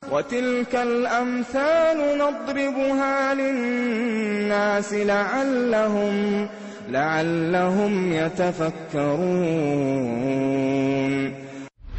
وتلك الأمثال نضربها للناس لعلهم يتفكرون.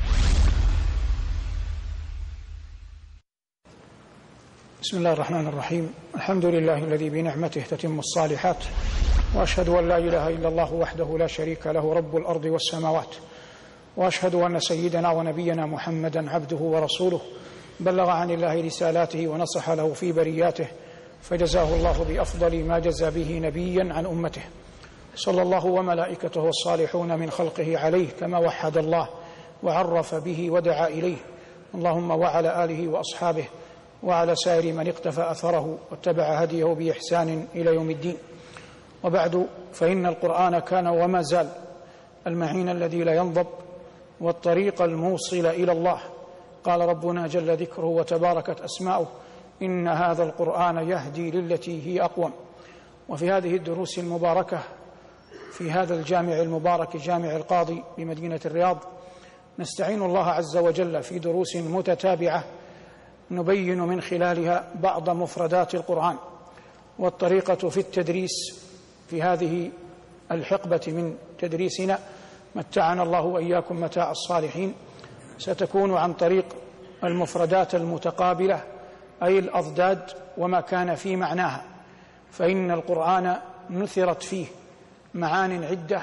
بسم الله الرحمن الرحيم. الحمد لله الذي بنعمته تتم الصالحات، وأشهد أن لا إله إلا الله وحده لا شريك له رب الأرض والسماوات، وأشهد أن سيدنا ونبينا محمدا عبده ورسوله بلغ عن الله رسالاته ونصح له في برياته، فجزاه الله بأفضل ما جزى به نبيا عن أمته، صلى الله وملائكته والصالحون من خلقه عليه كما وحد الله وعرف به ودعا إليه، اللهم وعلى آله وأصحابه وعلى سائر من اقتفى أثره واتبع هديه بإحسان إلى يوم الدين. وبعد، فإن القرآن كان وما زال المعين الذي لا ينضب والطريق الموصل إلى الله. قال ربنا جل ذكره وتباركت أسماؤه: إن هذا القرآن يهدي للتي هي أقوم. وفي هذه الدروس المباركة في هذا الجامع المبارك، جامع القاضي بمدينة الرياض، نستعين الله عز وجل في دروس متتابعة نبين من خلالها بعض مفردات القرآن. والطريقة في التدريس في هذه الحقبة من تدريسنا، متعنا الله وإياكم متاع الصالحين، ستكون عن طريق المفردات المتقابلة، أي الأضداد وما كان في معناها. فإن القرآن نثرت فيه معان عدة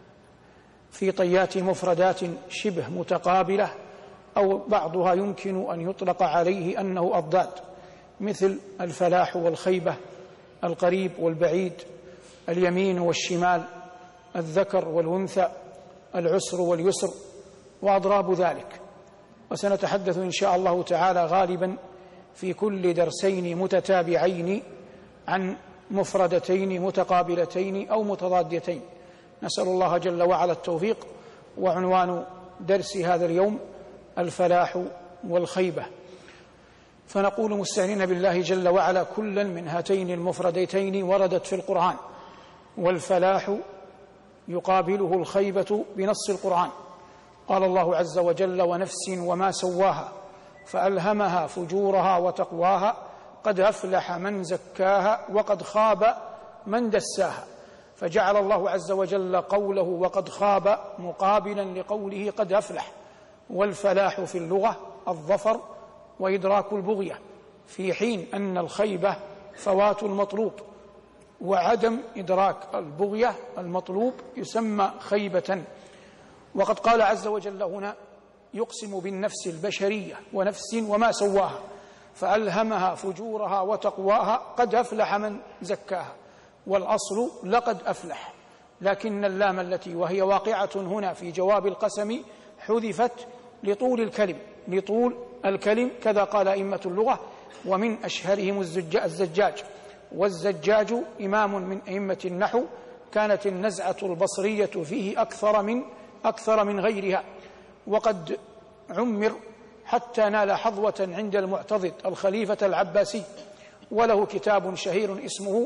في طيات مفردات شبه متقابلة، أو بعضها يمكن أن يطلق عليه أنه أضداد، مثل الفلاح والخيبة، القريب والبعيد، اليمين والشمال، الذكر والأنثى، العسر واليسر، وأضراب ذلك. وسنتحدث إن شاء الله تعالى غالبا في كل درسين متتابعين عن مفردتين متقابلتين أو متضادتين، نسأل الله جل وعلا التوفيق. وعنوان درس هذا اليوم الفلاح والخيبة. فنقول مستعينين بالله جل وعلا: كلا من هاتين المفردتين وردت في القرآن، والفلاح يقابله الخيبة بنص القرآن. قال الله عز وجل: ونفس وما سواها فألهمها فجورها وتقواها قد أفلح من زكاها وقد خاب من دساها. فجعل الله عز وجل قوله وقد خاب مقابلا لقوله قد أفلح. والفلاح في اللغة الظفر وإدراك البغية، في حين أن الخيبة فوات المطلوب، وعدم إدراك البغية المطلوب يسمى خيبة. وقد قال عز وجل هنا يقسم بالنفس البشرية: ونفس وما سواها فألهمها فجورها وتقواها قد أفلح من زكاها. والأصل لقد أفلح، لكن اللام التي وهي واقعة هنا في جواب القسم حذفت لطول الكلم، كذا قال أئمة اللغة، ومن أشهرهم الزجاج. والزجاج إمام من أئمة النحو، كانت النزعة البصرية فيه أكثر من غيرها، وقد عمر حتى نال حظوة عند المعتضد الخليفة العباسي، وله كتاب شهير اسمه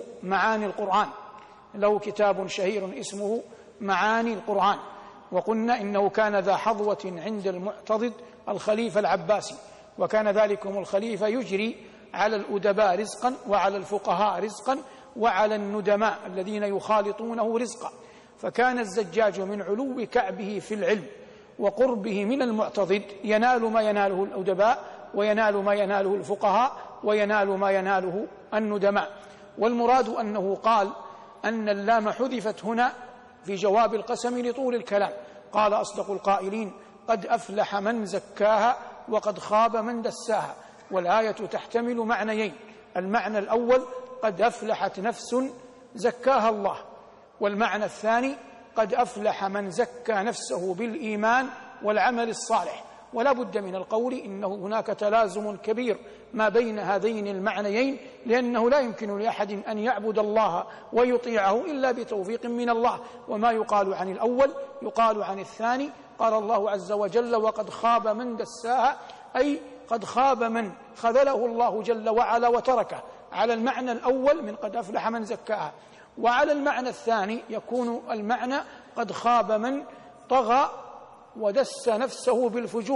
معاني القرآن. وقلنا إنه كان ذا حظوة عند المعتضد الخليفة العباسي، وكان ذلكم الخليفة يجري على الأدباء رزقا، وعلى الفقهاء رزقا، وعلى الندماء الذين يخالطونه رزقا. فكان الزجاج من علو كعبه في العلم وقربه من المعتضد ينال ما يناله الأدباء، وينال ما يناله الفقهاء، وينال ما يناله الندماء. والمراد أنه قال أن اللام حذفت هنا في جواب القسم لطول الكلام. قال أصدق القائلين: قد أفلح من زكاها وقد خاب من دساها. والآية تحتمل معنيين: المعنى الأول قد أفلحت نفس زكاها الله، والمعنى الثاني قد أفلح من زكى نفسه بالإيمان والعمل الصالح. ولا بد من القول إنه هناك تلازم كبير ما بين هذين المعنيين، لأنه لا يمكن لأحد أن يعبد الله ويطيعه إلا بتوفيق من الله. وما يقال عن الأول يقال عن الثاني. قال الله عز وجل: وقد خاب من دساها، أي قد خاب من خذله الله جل وعلا وتركه، على المعنى الأول من قد أفلح من زكاها. وعلى المعنى الثاني يكون المعنى قد خاب من طغى ودس نفسه بالفجور،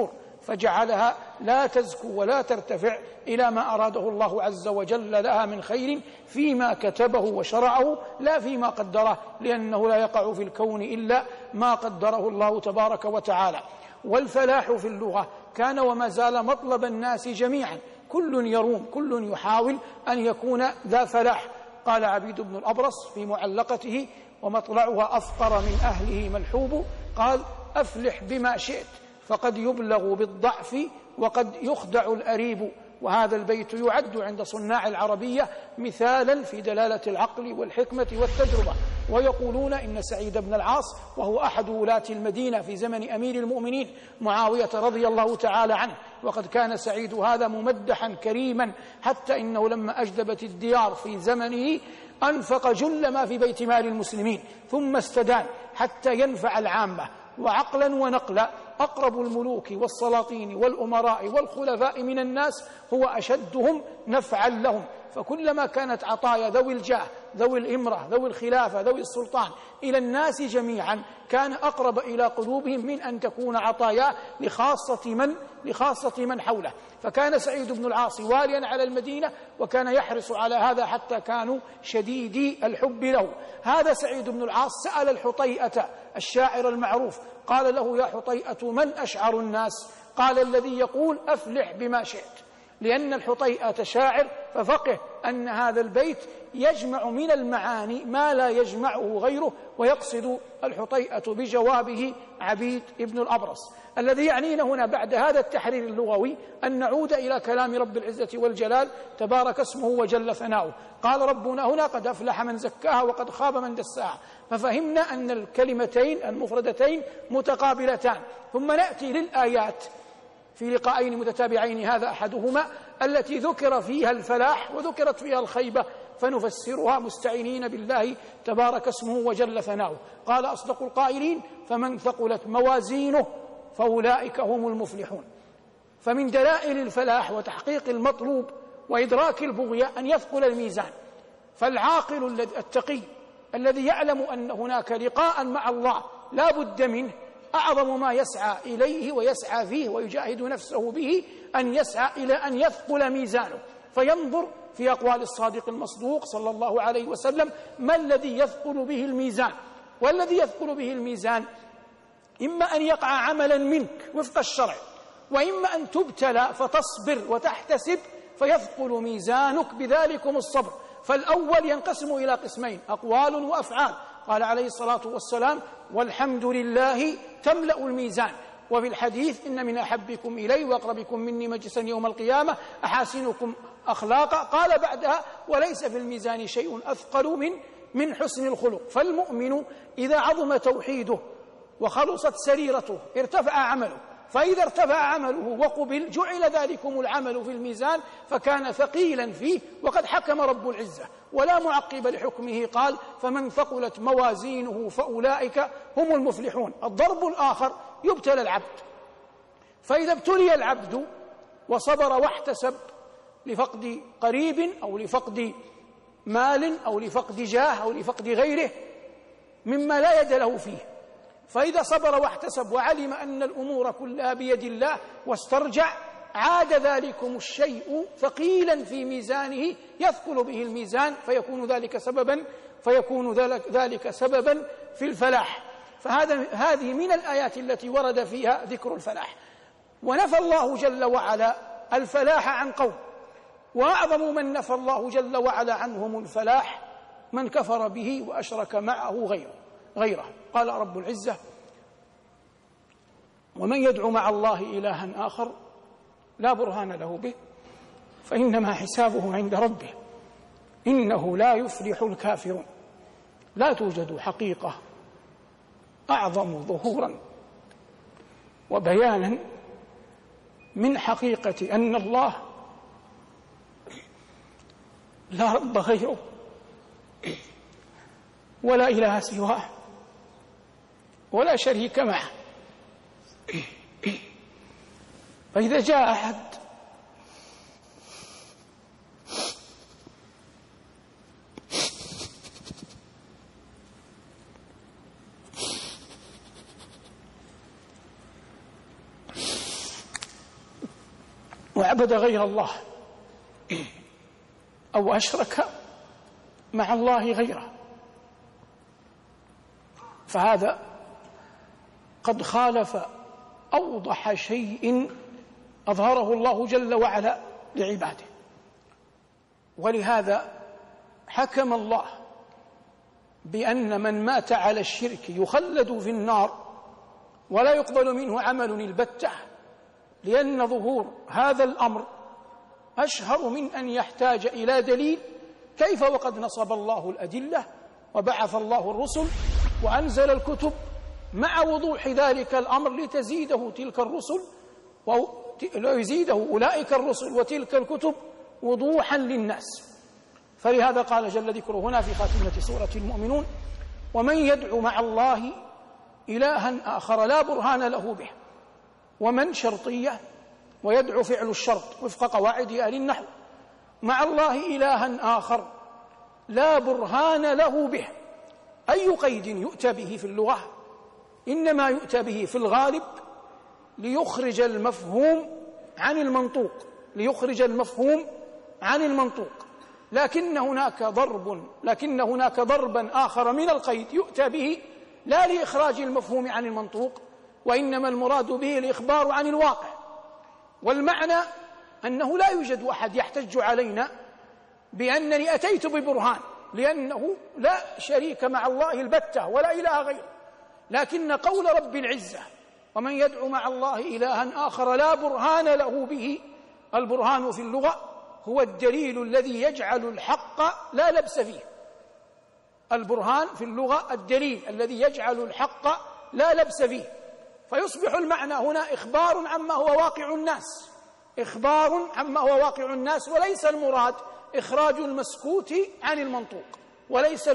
فجعلها لا تزكو ولا ترتفع إلى ما أراده الله عز وجل لها من خير فيما كتبه وشرعه لا فيما قدره، لأنه لا يقع في الكون إلا ما قدره الله تبارك وتعالى. والفلاح في اللغة كان وما زال مطلب الناس جميعا، كل يروم، كل يحاول أن يكون ذا فلاح. قال عبيد بن الأبرص في معلقته: ومطلعها أفقر من أهله ملحوب، قال: أفلح بما شئت فقد يبلغ بالضعف وقد يخدع الأريب. وهذا البيت يعد عند صناع العربية مثالا في دلالة العقل والحكمة والتجربة. ويقولون إن سعيد بن العاص، وهو أحد ولاة المدينة في زمن أمير المؤمنين معاوية رضي الله تعالى عنه، وقد كان سعيد هذا ممدحا كريما، حتى إنه لما أجدبت الديار في زمنه أنفق جل ما في بيت مال المسلمين ثم استدان حتى ينفع العامة. وعقلا ونقلا أقرب الملوك والسلاطين والأمراء والخلفاء من الناس هو أشدهم نفعا لهم، فكلما كانت عطايا ذوي الجاه، ذوي الإمرة، ذوي الخلافة، ذوي السلطان إلى الناس جميعا كان أقرب إلى قلوبهم من أن تكون عطايا لخاصة من حوله. فكان سعيد بن العاص واليا على المدينة، وكان يحرص على هذا حتى كانوا شديدي الحب له. هذا سعيد بن العاص سأل الحطيئة الشاعر المعروف، قال له: يا حطيئة من أشعر الناس؟ قال: الذي يقول أفلح بما شئت. لأن الحطيئة شاعر، ففقه أن هذا البيت يجمع من المعاني ما لا يجمعه غيره، ويقصد الحطيئة بجوابه عبيد ابن الأبرص. الذي يعنينا هنا بعد هذا التحرير اللغوي أن نعود إلى كلام رب العزة والجلال تبارك اسمه وجل ثناؤه. قال ربنا هنا: قد أفلح من زكاها وقد خاب من دساها. ففهمنا أن الكلمتين المفردتين متقابلتان. ثم نأتي للآيات في لقاءين متتابعين، هذا أحدهما، التي ذكر فيها الفلاح وذكرت فيها الخيبة، فنفسرها مستعينين بالله تبارك اسمه وجل ثناؤه. قال أصدق القائلين: فمن ثقلت موازينه فأولئك هم المفلحون. فمن دلائل الفلاح وتحقيق المطلوب وإدراك البغية أن يثقل الميزان. فالعاقل التقي الذي يعلم أن هناك لقاء مع الله لا بد منه، أعظم ما يسعى إليه ويسعى فيه ويجاهد نفسه به أن يسعى إلى أن يثقل ميزانه، فينظر في أقوال الصادق المصدوق صلى الله عليه وسلم ما الذي يثقل به الميزان. والذي يثقل به الميزان إما أن يقع عملا منك وفق الشرع، وإما أن تبتلى فتصبر وتحتسب فيثقل ميزانك بذلكم الصبر. فالأول ينقسم إلى قسمين: أقوال وأفعال. قال عليه الصلاة والسلام: والحمد لله تملأ الميزان. وفي الحديث: إن من أحبكم إلي وأقربكم مني مجلسا يوم القيامة أحاسنكم أخلاقا. قال بعدها: وليس في الميزان شيء أثقل من حسن الخلق. فالمؤمن إذا عظم توحيده وخلصت سريرته ارتفع عمله، فإذا ارتفع عمله وقبل جعل ذلكم العمل في الميزان فكان ثقيلا فيه. وقد حكم رب العزة ولا معقب لحكمه، قال: فمن ثقلت موازينه فأولئك هم المفلحون. الضرب الآخر: يبتلى العبد، فإذا ابتلي العبد وصبر واحتسب لفقد قريب أو لفقد مال أو لفقد جاه أو لفقد غيره مما لا يد له فيه، فإذا صبر واحتسب وعلم أن الأمور كلها بيد الله واسترجع، عاد ذلكم الشيء ثقيلا في ميزانه يثقل به الميزان، فيكون ذلك سببا في الفلاح. هذه من الآيات التي ورد فيها ذكر الفلاح. ونفى الله جل وعلا الفلاح عن قوم، وأعظم من نفى الله جل وعلا عنهم الفلاح من كفر به وأشرك معه غيره. قال رب العزة: ومن يدعو مع الله إلها آخر لا برهان له به فإنما حسابه عند ربه إنه لا يفلح الكافرون. لا توجد حقيقة أعظم ظهورا وبيانا من حقيقة أن الله لا رب غيره ولا إله سواه ولا شريك معه. فإذا جاء أحد وعبد غير الله أو أشرك مع الله غيره، فهذا قد خالف أوضح شيء أظهره الله جل وعلا لعباده. ولهذا حكم الله بأن من مات على الشرك يخلد في النار ولا يقبل منه عمل البتة، لأن ظهور هذا الأمر أشهر من أن يحتاج إلى دليل، كيف وقد نصب الله الأدلة وبعث الله الرسل وأنزل الكتب مع وضوح ذلك الأمر لتزيده تلك الرسل ويزيده أولئك الرسل وتلك الكتب وضوحا للناس. فلهذا قال جل ذكره هنا في خاتمة سورة المؤمنون: ومن يدعو مع الله إلها آخر لا برهان له به. ومن شرطية، ويدعو فعل الشرط وفق قواعد أهل النحو، مع الله إلها آخر لا برهان له به. أي قيد يؤتى به في اللغة؟ إنما يؤتى به في الغالب ليخرج المفهوم عن المنطوق، ليخرج المفهوم عن المنطوق، لكن هناك ضربا آخر من القيد يؤتى به لا لإخراج المفهوم عن المنطوق، وإنما المراد به الإخبار عن الواقع. والمعنى أنه لا يوجد أحد يحتج علينا بأنني أتيت ببرهان، لأنه لا شريك مع الله البتة ولا إله غيره. لكن قول رب العزة: ومن يدعو مع الله إلها آخر لا برهان له به، البرهان في اللغة هو الدليل الذي يجعل الحق لا لبس فيه. البرهان في اللغة الدليل الذي يجعل الحق لا لبس فيه، فيصبح المعنى هنا إخبار عما هو واقع الناس، إخبار عما هو واقع الناس، وليس المراد إخراج المسكوت عن المنطوق، وليس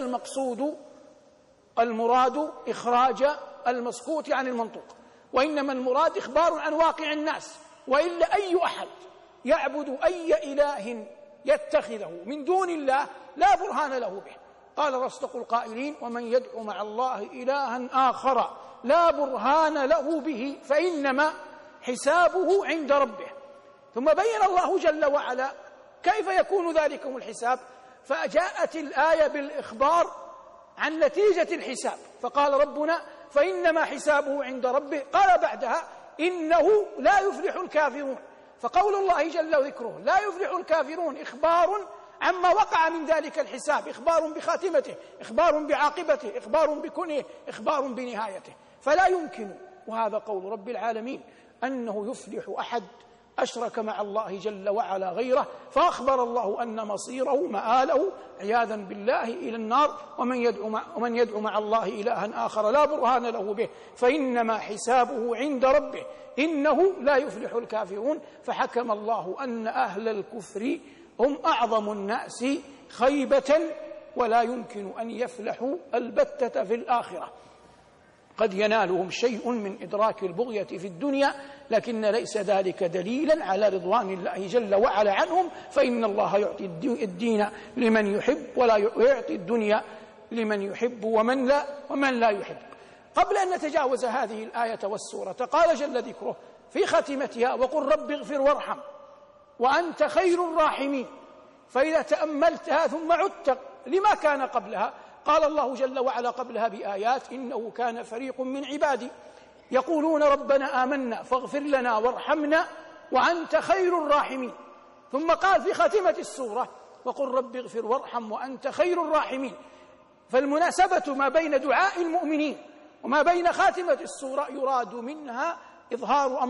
المراد إخراج المسكوت عن المنطوق، وإنما المراد إخبار عن واقع الناس. وإلا أي أحد يعبد أي إله يتخذه من دون الله لا برهان له به. قال أصدق القائلين: ومن يدعو مع الله إلها آخر لا برهان له به فإنما حسابه عند ربه. ثم بين الله جل وعلا كيف يكون ذلكم الحساب، فجاءت الآية بالإخبار عن نتيجة الحساب، فقال ربنا: فإنما حسابه عند ربه. قال بعدها: إنه لا يفلح الكافرون. فقول الله جل ذكره لا يفلح الكافرون إخبار عما وقع من ذلك الحساب، إخبار بخاتمته، إخبار بعاقبته، إخبار بكنه، إخبار بنهايته. فلا يمكن، وهذا قول رب العالمين، أنه يفلح أحد أشرك مع الله جل وعلا غيره، فأخبر الله أن مصيره مآله عياذا بالله إلى النار. ومن يدعو مع الله إلها آخر لا برهان له به فإنما حسابه عند ربه إنه لا يفلح الكافرون. فحكم الله أن أهل الكفر هم أعظم الناس خيبة ولا يمكن أن يفلحوا البتة في الآخرة. قد ينالهم شيء من إدراك البغية في الدنيا، لكن ليس ذلك دليلا على رضوان الله جل وعلا عنهم، فإن الله يعطي الدين لمن يحب ولا يعطي الدنيا لمن يحب ومن لا يحب. قبل أن نتجاوز هذه الآية والسورة، قال جل ذكره في خاتمتها: وقل رب اغفر وارحم وأنت خير الراحمين. فإذا تأملتها ثم عدت لما كان قبلها، قال الله جل وعلا قبلها بآيات: إنه كان فريق من عبادي يقولون ربنا آمنا فاغفر لنا وارحمنا وأنت خير الراحمين. ثم قال في خاتمة السورة: وقل رب اغفر وارحم وأنت خير الراحمين. فالمناسبة ما بين دعاء المؤمنين وما بين خاتمة السورة يراد منها إظهار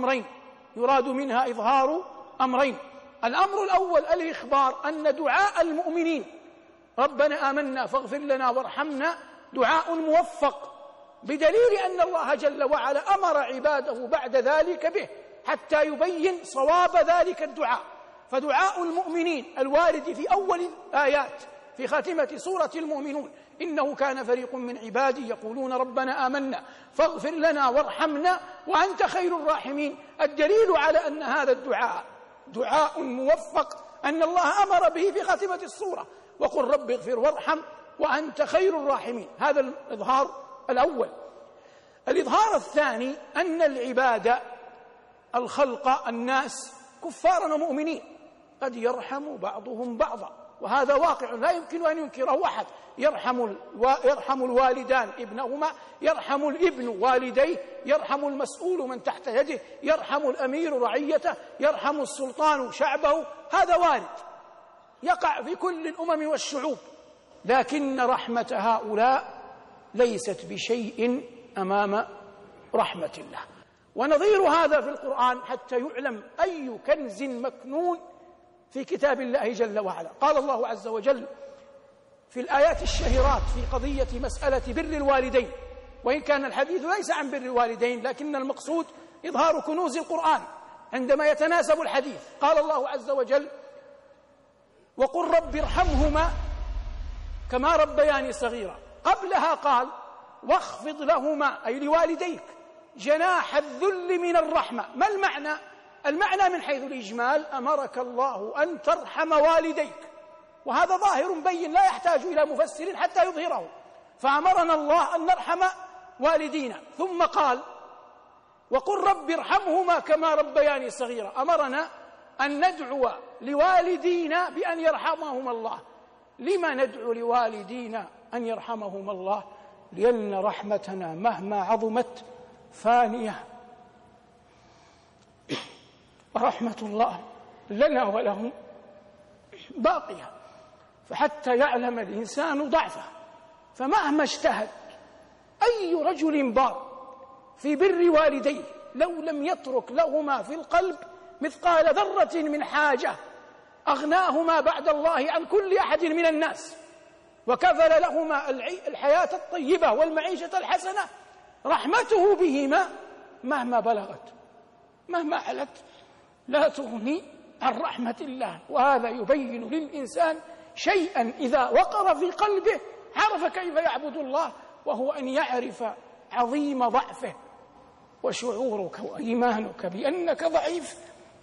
أمرين. الأمر الأول الإخبار أن دعاء المؤمنين ربنا آمنا فاغفر لنا وارحمنا دعاء موفق، بدليل أن الله جل وعلا أمر عباده بعد ذلك به حتى يبين صواب ذلك الدعاء. فدعاء المؤمنين الوارد في أول الآيات في خاتمة سورة المؤمنون: إنه كان فريق من عبادي يقولون ربنا آمنا فاغفر لنا وارحمنا وأنت خير الراحمين، الدليل على أن هذا الدعاء دعاء موفق أن الله أمر به في خاتمة السورة: وقل رب اغفر وارحم وأنت خير الراحمين. هذا الإظهار الأول. الإظهار الثاني أن العباد الخلق الناس كفارا ومؤمنين، قد يرحم بعضهم بعضا، وهذا واقع لا يمكن أن ينكره أحد. يرحم الوالدان ابنهما، يرحم الابن والديه، يرحم المسؤول من تحت يده، يرحم الأمير رعيته، يرحم السلطان شعبه، هذا وارد يقع في كل الأمم والشعوب، لكن رحمة هؤلاء ليست بشيء أمام رحمة الله. ونظير هذا في القرآن حتى يعلم أي كنز مكنون في كتاب الله جل وعلا. قال الله عز وجل في الآيات الشهيرات في قضية مسألة بر الوالدين، وإن كان الحديث ليس عن بر الوالدين لكن المقصود إظهار كنوز القرآن عندما يتناسب الحديث. قال الله عز وجل: وقل رب ارحمهما كما ربياني صغيرا. قبلها قال: واخفض لهما أي لوالديك جناح الذل من الرحمة. ما المعنى؟ المعنى من حيث الإجمال: أمرك الله أن ترحم والديك، وهذا ظاهر بين لا يحتاج إلى مفسر حتى يظهره، فأمرنا الله أن نرحم والدينا. ثم قال: وقل رب ارحمهما كما ربياني صغيرا. أمرنا أن ندعو لوالدينا بأن يرحمهم الله. لما ندعو لوالدينا أن يرحمهم الله؟ لأن رحمتنا مهما عظمت فانية، ورحمة الله لنا ولهم باقية. فحتى يعلم الإنسان ضعفه، فمهما اجتهد أي رجل بار في بر والديه لو لم يترك لهما في القلب مثقال ذرة من حاجة أغناهما بعد الله عن كل أحد من الناس، وكفل لهما الحياة الطيبة والمعيشة الحسنة، رحمته بهما مهما بلغت مهما علت لا تغني عن رحمة الله. وهذا يبين للإنسان شيئا إذا وقر في قلبه عرف كيف يعبد الله، وهو أن يعرف عظيم ضعفه، وشعورك وإيمانك بأنك ضعيف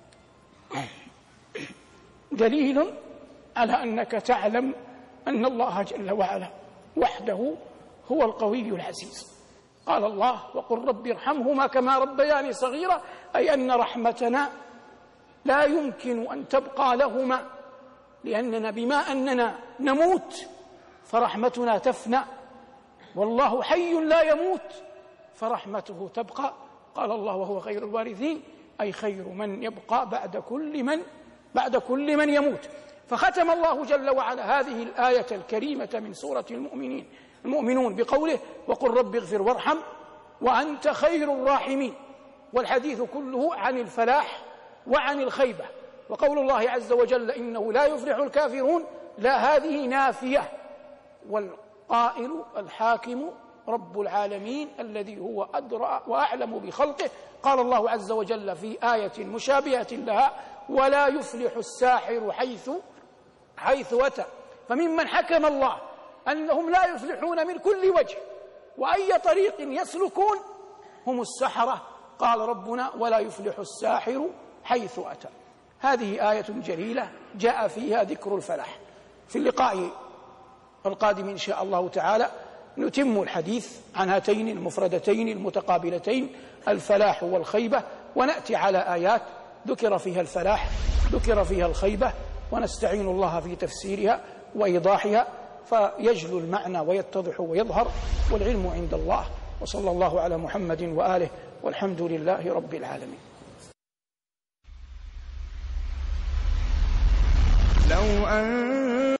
دليل على أنك تعلم أن الله جل وعلا وحده هو القوي العزيز. قال الله: وقل رب ارحمهما كما ربياني صغيرا، أي أن رحمتنا لا يمكن أن تبقى لهما، لأننا بما أننا نموت فرحمتنا تفنى، والله حي لا يموت فرحمته تبقى. قال الله: وهو خير الوارثين، أي خير من يبقى بعد كل من يموت. فختم الله جل وعلا هذه الآية الكريمة من سورة المؤمنون بقوله: وقل رب اغفر وارحم وأنت خير الراحمين. والحديث كله عن الفلاح وعن الخيبة. وقول الله عز وجل: إنه لا يفلح الكافرون، لا هذه نافية، والقائل الحاكم رب العالمين الذي هو أدرى وأعلم بخلقه. قال الله عز وجل في آية مشابهة لها: ولا يفلح الساحر حيث أتى. فممن حكم الله أنهم لا يفلحون من كل وجه وأي طريق يسلكون هم السحرة. قال ربنا: ولا يفلح الساحر حيث أتى. هذه آية جليلة جاء فيها ذكر الفلاح. في اللقاء القادم إن شاء الله تعالى نتم الحديث عن هاتين المفردتين المتقابلتين، الفلاح والخيبة، ونأتي على آيات ذكر فيها الفلاح ذكر فيها الخيبة، ونستعين الله في تفسيرها وإيضاحها فيجلو المعنى ويتضح ويظهر، والعلم عند الله. وصلى الله على محمد وآله، والحمد لله رب العالمين. لو